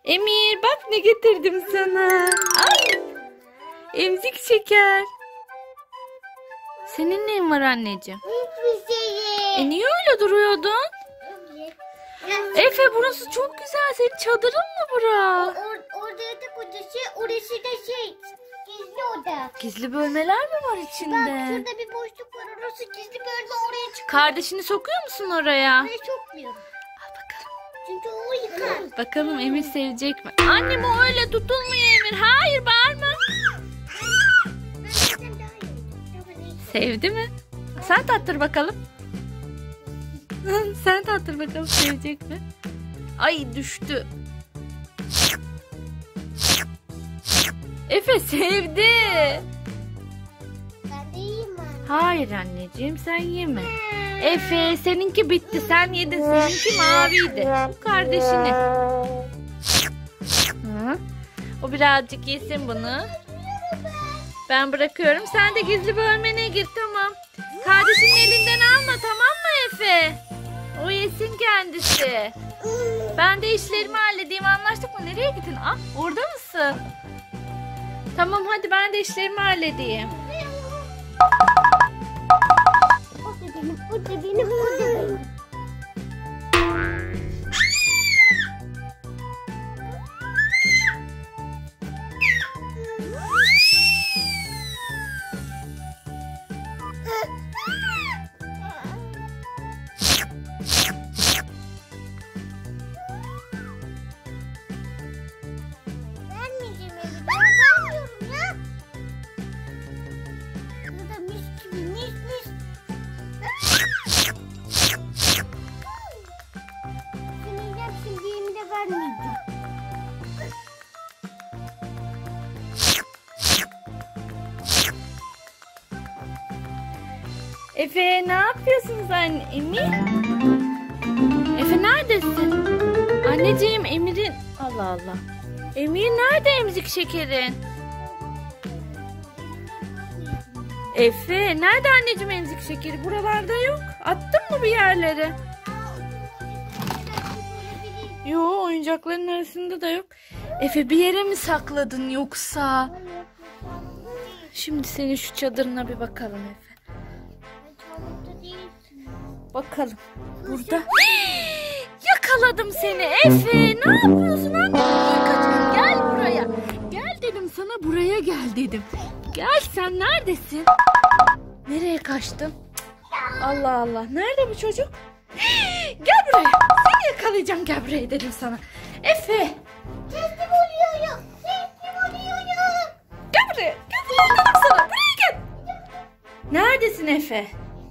Emir bak ne getirdim sana. Ay, emzik şeker. Senin neyin var anneciğim? Hiçbir şey. Niye öyle duruyordun? Efe burası çok güzel. Senin çadırın mı bura? Orada yatak odası, orası da gizli oda. Gizli bölmeler mi var içinde? Bak şurada bir boşluk var, orası gizli bölme, oraya çıkıyor. Kardeşini sokuyor musun oraya? Oraya sokmuyorum. Al bakalım. Çünkü o yıkar. Bakalım Emir sevecek mi? Annem o öyle tutulmuyor Emir. Hayır bağırma. Sevdi mi? Sen tattır bakalım. Sen tattır bakalım sevecek mi? Ay düştü. Efe sevdi. Ben de yiyeyim mi? Hayır anneciğim sen yeme. Efe seninki bitti sen yedin. Seninki maviydi. Bu kardeşini. Hı? O birazcık yesin bunu. Ben bırakıyorum. Sen de gizli bölmene gir tamam. Kardeşinin elinden alma tamam mı Efe? O yesin kendisi. Ben de işlerimi halledeyim anlaştık mı? Nereye gittin? Ah orada mısın? Tamam hadi ben de işlerimi halledeyim. O da benim, o da benim, o da benim. Vermeyeceğim evi. Vermiyorum ya. Burada mis gibi mis mis. Seni yiyeceğim şimdi yemi de vermeyeceğim. Efe ne yapıyorsunuz anne? Emir? Efe neredesin? Anneciğim Emir'in... Allah Allah. Emir nerede emzik şekerin? Efe nerede anneciğim emzik şekeri? Buralarda yok. Attın mı bir yerlere? Yo oyuncakların arasında da yok. Efe bir yere mi sakladın yoksa? Şimdi senin şu çadırına bir bakalım Efe. Bakalım. Burada. Yakaladım seni Efe. Ne yapıyorsun anne? Kaçın. Gel buraya. Gel dedim sana buraya gel dedim. Gel sen neredesin? Nereye kaçtın? Allah Allah. Nerede bu çocuk? Gel buraya. Seni yakalayacağım gel buraya dedim sana. Efe. Teslim oluyorum. Teslim oluyorum. Gel buraya. Gel buraya dedim sana. Buraya gel. Neredesin Efe?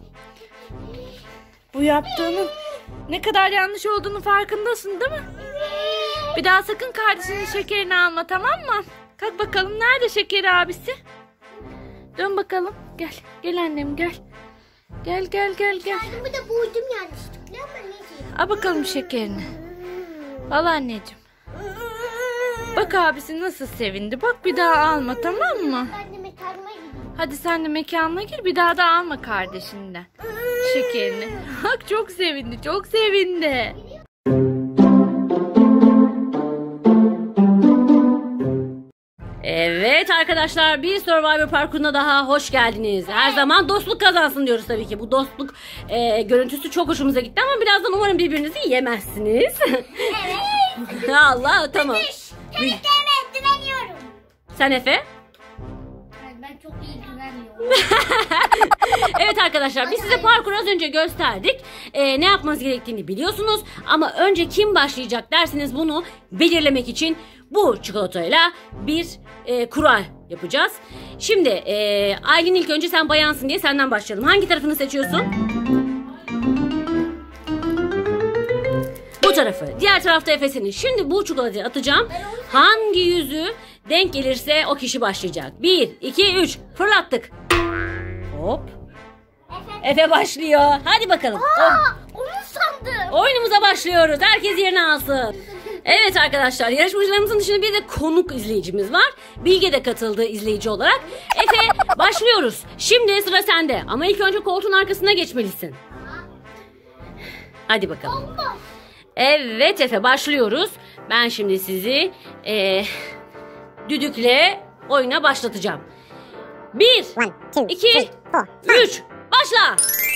Bu yaptığının ne kadar yanlış olduğunu farkındasın değil mi? Bir daha sakın kardeşinin şekerini alma tamam mı? Kalk bakalım nerede şekeri abisi? Dön bakalım. Gel. Gel annem gel. Gel gel gel gel. Kendimi de buydum yanlışlıkla ama ne diyeyim? Al bakalım şekerini. Al anneciğim. Bak abisi nasıl sevindi. Bak bir daha alma tamam mı? Ben de mekanıma gideyim. Hadi sen de mekanına gir bir daha da alma kardeşinden şekerini. Bak çok sevindi çok sevindi. Evet arkadaşlar bir Survivor parkuruna daha hoş geldiniz. Her zaman dostluk kazansın diyoruz tabii ki. Bu dostluk görüntüsü çok hoşumuza gitti ama birazdan umarım birbirinizi yemezsiniz. Evet. Allah tamam. Evet güveniyorum. Sen Efe? Ben çok iyi güveniyorum. Evet arkadaşlar biz size parkuru az önce gösterdik. Ne yapmanız gerektiğini biliyorsunuz. Ama önce kim başlayacak derseniz bunu belirlemek için bu çikolatayla bir kura yapacağız. Şimdi Aylin ilk önce sen bayansın diye senden başlayalım. Hangi tarafını seçiyorsun? Bu tarafı. Diğer tarafta Efe'sinin. Şimdi bu çikolatayı atacağım. Hangi yüzü denk gelirse o kişi başlayacak. 1, 2, 3. Fırlattık. Hop. Efe başlıyor. Hadi bakalım. Onu sandım. Oyunumuza başlıyoruz. Herkes yerine alsın. Evet arkadaşlar yarışmacılarımızın dışında bir de konuk izleyicimiz var. Bilge de katıldı izleyici olarak. Efe başlıyoruz. Şimdi sıra sende ama ilk önce koltuğun arkasına geçmelisin. Hadi bakalım. Evet Efe, başlıyoruz. Ben şimdi sizi düdükle oyuna başlatacağım. 1, 2, 3, başla.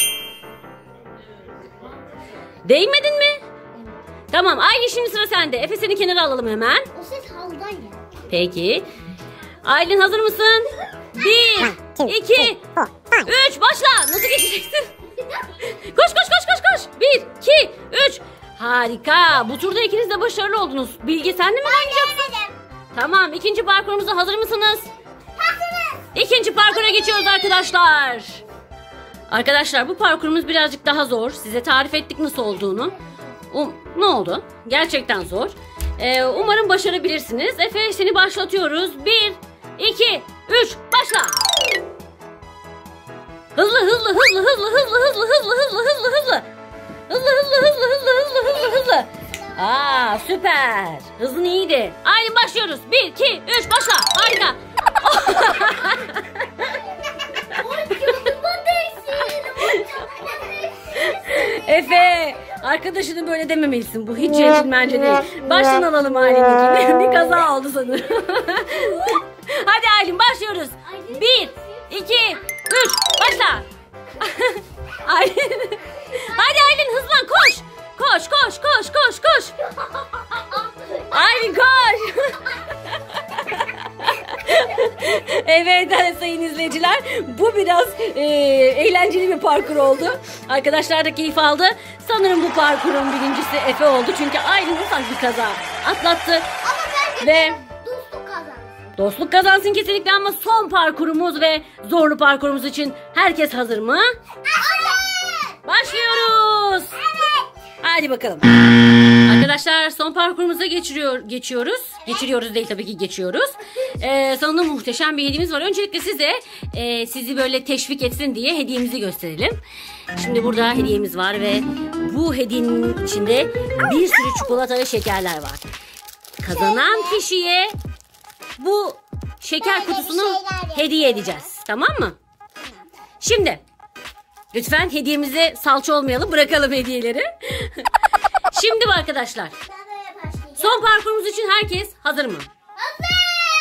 Değmedin mi? Tamam Aylin, şimdi sıra sende. Efe, seni kenara alalım hemen. O ses havdan ya. Peki. Aylin, hazır mısın? 1, 2, 3, başla. Nasıl geçeceksin? Koş koş koş koş koş. 1, 2, 3. Harika. Bu turda ikiniz de başarılı oldunuz. Bilge, sen de mi oynayacaksın? Tamam. İkinci parkurumuza hazır mısınız? Hazırız. İkinci parkura geçiyoruz arkadaşlar. Arkadaşlar, bu parkurumuz birazcık daha zor. Size tarif ettik nasıl olduğunu. Ne oldu? Gerçekten zor. Umarım başarabilirsiniz. Efe, seni başlatıyoruz. 1, 2, 3, başla. Hızlı hızlı hızlı hızlı hızlı hızlı hızlı hızlı hızlı hızlı. Hızlı hızlı hızlı hızlı hızlı hızlı hızlı. Aa, süper. Hızın iyiydi. Aylin, başlıyoruz. 1, 2, 3, başla. Harika. Efe, arkadaşını böyle dememelisin. Bu hiç centilmence değil. Baştan alalım Aylin'in. Bir kaza oldu sanırım. Hadi Aylin, başlıyoruz. 1, 2, 3, başla. Aylin. Hadi Aylin, hızlan, koş. Koş koş koş koş koş. Aylin, koş. Evet sayın izleyiciler, bu biraz eğlenceli bir parkur oldu. Arkadaşlar da keyif aldı. Sanırım bu parkurun birincisi Efe oldu. Çünkü Aylin ufak bir kaza atlattı. Ama bence ve dostluk kazansın. Dostluk kazansın kesinlikle, ama son parkurumuz ve zorlu parkurumuz için herkes hazır mı? Evet. Başlıyoruz. Evet. Hadi bakalım. Arkadaşlar, son parkurumuza geçiyoruz. Geçiriyoruz değil, tabii ki geçiyoruz. Sonunda muhteşem bir hediyemiz var. Öncelikle sizi böyle teşvik etsin diye hediyemizi gösterelim. Şimdi burada hediyemiz var ve bu hediyenin içinde bir sürü çikolata ve şekerler var. Kazanan kişiye bu şeker kutusunu hediye edeceğiz. Tamam mı? Şimdi lütfen hediyemize salça olmayalım. Bırakalım hediyeleri. Şimdi arkadaşlar, son parkurumuz için herkes hazır mı? Hazır.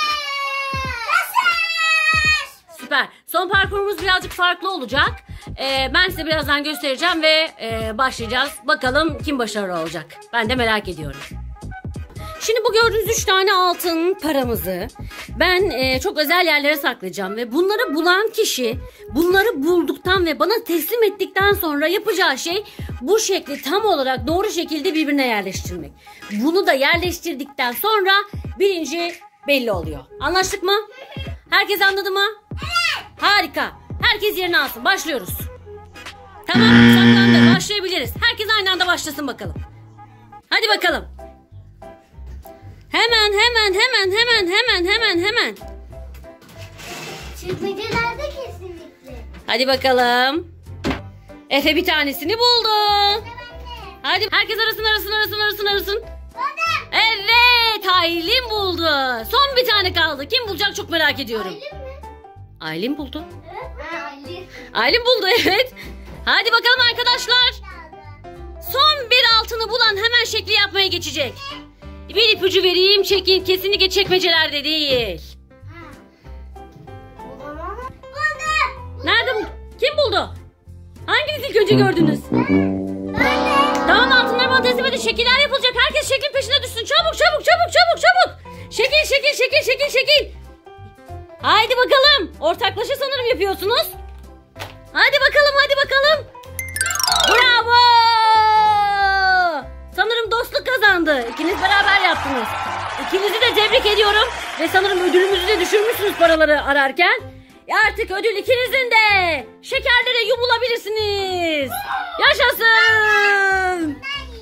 Süper. Son parkurumuz birazcık farklı olacak. Ben size birazdan göstereceğim ve başlayacağız. Bakalım kim başarılı olacak? Ben de merak ediyorum. Şimdi bu gördüğünüz 3 tane altın paramızı ben çok özel yerlere saklayacağım ve bunları bulan kişi bunları bulduktan ve bana teslim ettikten sonra yapacağı şey bu şekli tam olarak doğru şekilde birbirine yerleştirmek. Bunu da yerleştirdikten sonra birinci belli oluyor. Anlaştık mı? Herkes anladı mı? Evet. Harika. Herkes yerine alsın. Başlıyoruz. Tamam, saklandı. Başlayabiliriz. Herkes aynı anda başlasın bakalım. Hadi bakalım. Hemen. Çırpıcılarda kesinlikle. Hadi bakalım. Efe bir tanesini buldu. Hadi herkes arasın. Evet, Aylin buldu. Son bir tane kaldı. Kim bulacak, çok merak ediyorum. Aylin mi? Aylin buldu. Evet. Aylin. Aylin buldu, evet. Hadi bakalım arkadaşlar. Son bir altını bulan hemen şekli yapmaya geçecek. Bir ipucu vereyim, kesinlikle çekmecelerde değil. Nerede bu? Kim buldu? Hanginiz ilk önce gördünüz? Tamam, altınları bana teslim edin. Şekiller yapılacak. Herkes şeklin peşine düşsün. Çabuk. Şekil. Haydi bakalım. Ortaklaşa sanırım yapıyorsunuz. Hadi bakalım. Bravo. Sanırım dostluk kazandı. İkiniz beraber yaptınız. İkinizi de tebrik ediyorum. Ve sanırım ödülümüzü de düşürmüşsünüz paraları ararken. Artık ödül ikinizin de. Şekerlere yumulabilirsiniz. Yaşasın.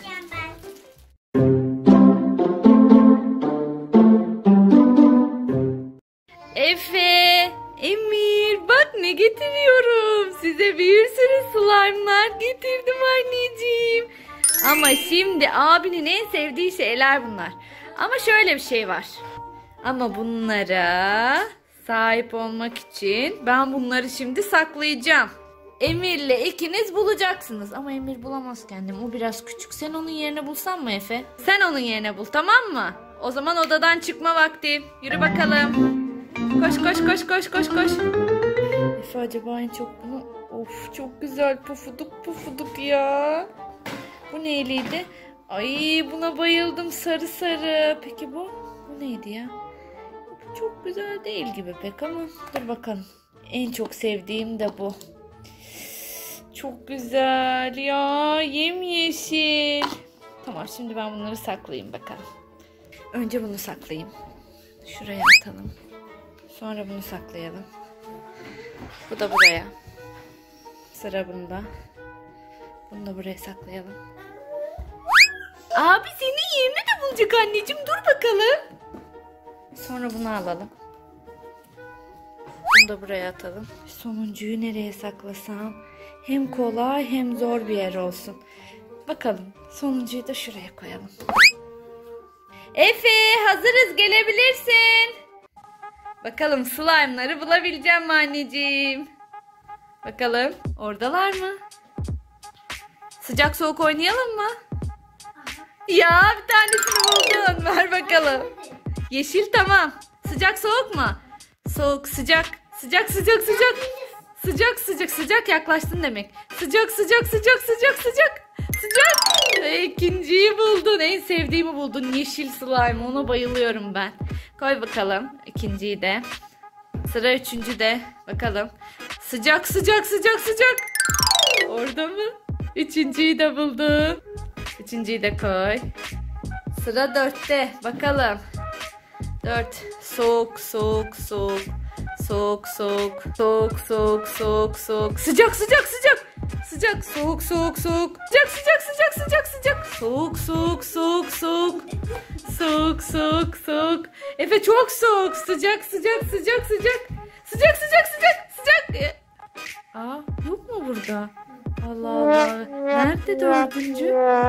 Efe, Emir, bak ne getiriyorum. Size bir sürü slime'lar getirdim anneciğim. Ama şimdi abinin en sevdiği şeyler bunlar. Ama şöyle bir şey var. Ama bunlara sahip olmak için ben bunları şimdi saklayacağım. Emir'le ikiniz bulacaksınız. Ama Emir bulamaz kendini. O biraz küçük. Sen onun yerine bulsan mı Efe? Sen onun yerine bul, tamam mı? O zaman odadan çıkma vakti. Yürü bakalım. Koş koş koş koş koş koş. Efe acaba en çok bunu... Of çok güzel pufuduk pufuduk ya. Bu neyliydi? Ay buna bayıldım, sarı sarı. Peki bu? Bu neydi ya? Bu çok güzel değil gibi pek ama dur bakalım. En çok sevdiğim de bu. Çok güzel ya, yemyeşil. Tamam, şimdi ben bunları saklayayım bakalım. Önce bunu saklayayım. Şuraya atalım. Sonra bunu saklayalım. Bu da buraya. Sıra bunda. Bunu da buraya saklayalım. Abi senin yerini de bulacak anneciğim. Dur bakalım. Sonra bunu alalım. Bunu da buraya atalım. Sonuncuyu nereye saklasam? Hem kolay hem zor bir yer olsun. Bakalım. Sonuncuyu da şuraya koyalım. Efe hazırız, gelebilirsin. Bakalım slime'ları bulabileceğim mi anneciğim? Bakalım oradalar mı? Sıcak soğuk oynayalım mı? Ya bir tanesini buldun. Ver bakalım. Yeşil tamam. Sıcak soğuk mu? Soğuk sıcak. Sıcak sıcak sıcak. Sıcak sıcak sıcak, yaklaştın demek. Sıcak sıcak sıcak sıcak sıcak. Sıcak. İkinciyi buldun. En sevdiğimi buldun. Yeşil slime. Ona bayılıyorum ben. Koy bakalım ikinciyi de. Sıra üçüncüde. Bakalım. Sıcak sıcak sıcak sıcak. Orada mı? Üçüncüyü de buldun. Üçüncüyü de koy. Sıra dörtte. Bakalım. 4. Soğuk soğuk soğuk. Soğuk soğuk. Soğuk soğuk soğuk soğuk. Sıcak sıcak sıcak. Sıcak soğuk soğuk soğuk. Sıcak sıcak sıcak sıcak sıcak. Soğuk soğuk soğuk soğuk. Soğuk soğuk soğuk. Efe çok soğuk. Sıcak sıcak sıcak sıcak. Sıcak sıcak sıcak sıcak. Aa, yok mu burada? Allah Allah. Nerede dördüncü?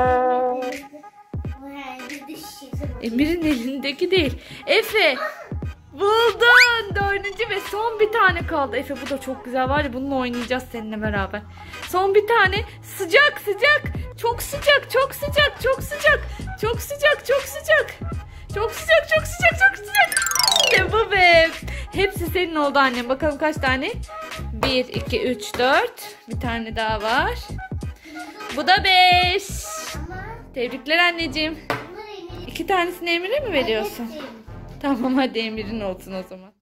Emir'in elindeki değil. Efe buldun. Dördüncü ve son bir tane kaldı. Efe bu da çok güzel var ya, bununla oynayacağız seninle beraber. Son bir tane. Sıcak sıcak. Çok sıcak çok sıcak çok sıcak. Çok sıcak çok sıcak. Çok sıcak çok sıcak çok sıcak. İşte bu be. Hepsi senin oldu annem. Bakalım kaç tane? 1, 2, 3, 4. Bir tane daha var. Bu da 5. Tebrikler anneciğim. 2 tanesini Emir'e mi veriyorsun? Tamam hadi Emir'in olsun o zaman.